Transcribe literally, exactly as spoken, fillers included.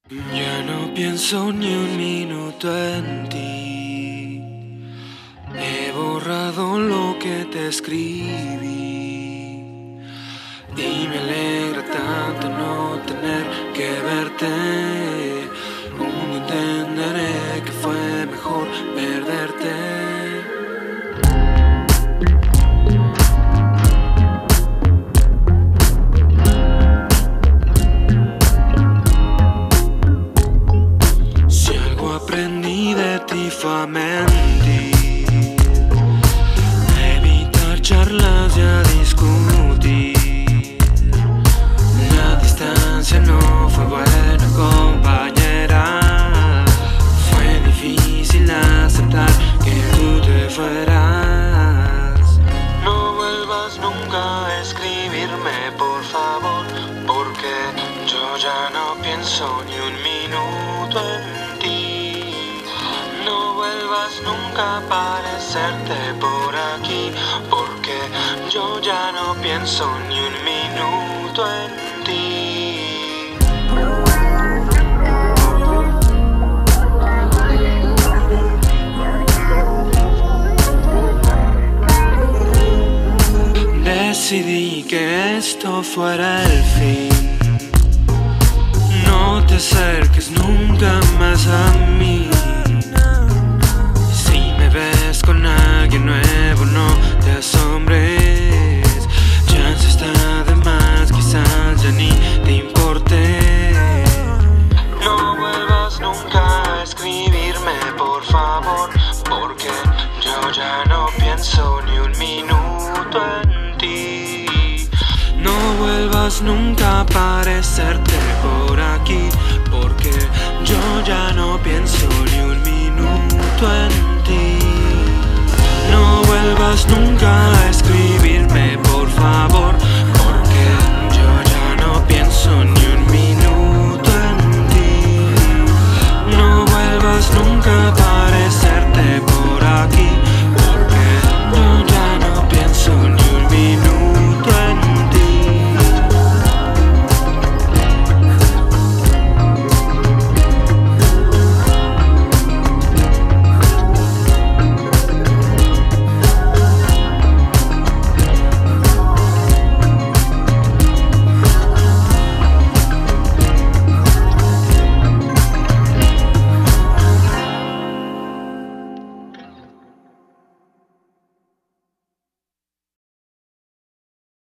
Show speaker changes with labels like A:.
A: Ya no pienso ni un minuto en ti. He borrado lo que te escribí y me alegra tanto no tener que verte. Un día entenderé que fue mejor perderte. Aprendí de ti fue a mentir, evitar charlas y a discutir. La distancia no fue buena compañera. Fue difícil aceptar que tú te fueras. No vuelvas nunca a escribirme, por favor, porque yo ya no pienso ni un minuto en ti. No vuelvas nunca a aparecerte por aquí, porque yo ya no pienso ni un minuto en ti. Decidí que esto fuera el fin. No te acerques nunca más a mí. Con alguien nuevo no te asombres. Chance está de más, quizás ya ni te importe. No vuelvas nunca a escribirme, por favor, porque yo ya no pienso ni un minuto en ti. No vuelvas nunca a aparecerte por aquí, porque yo ya no pienso ni un minuto en ti. No vuelvas nunca